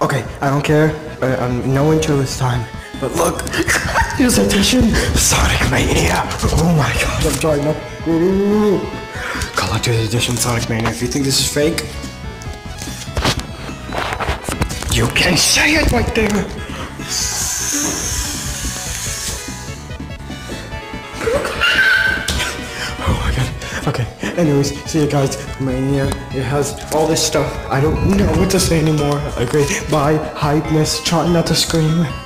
Okay, I don't care. No intro this time. But look, here's edition Sonic Mania. Oh my god, I'm trying not. Collector's edition Sonic Mania. If you think this is fake, you can say it right there. Oh my god. Okay, anyways, see you guys. Mania, it has all this stuff. I don't know what to say anymore. Okay, bye, hypeness, try not to scream.